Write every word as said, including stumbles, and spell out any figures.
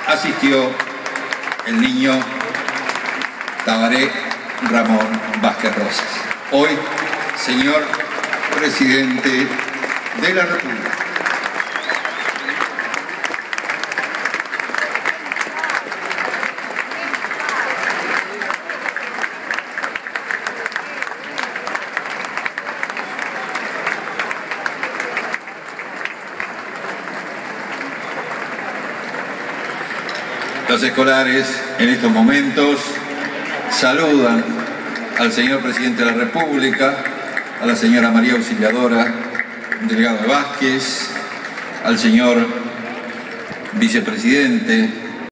asistió el niño Tabaré Ramón Vázquez Rosas. Hoy, señor Presidente de la República. Los escolares en estos momentos saludan al señor Presidente de la República, a la señora María Auxiliadora Delgado de Vázquez, al señor Vicepresidente